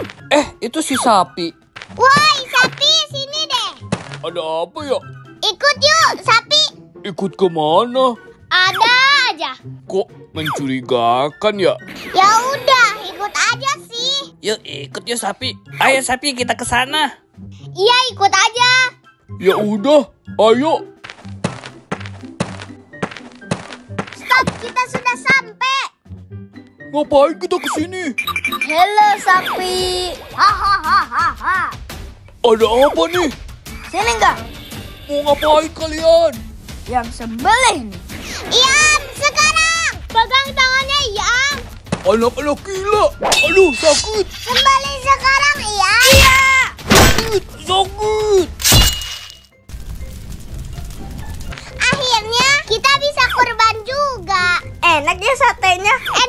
Itu si sapi. Woi, sapi, sini deh. Ada apa ya? Ikut yuk, sapi. Ikut kemana? Ada aja. Kok mencurigakan ya? Ya udah, ikut aja sih. Yuk ikut yuk sapi. Ayo sapi kita ke sana. Iya, ikut aja. Ya udah, ayo. Stop, kita sudah sampai. Ngapain kita kesini? Halo, sapi. Hahaha. Ada apa nih? Sini enggak? Mau ngapain kalian? Yang sembelih nih. Iam, sekarang. Pegang tangannya, Iam. Anak-anak gila. Aduh, sakit. Sembelih sekarang, Iam. Iya. Sakit. Akhirnya kita bisa kurban juga. Enak ya satenya.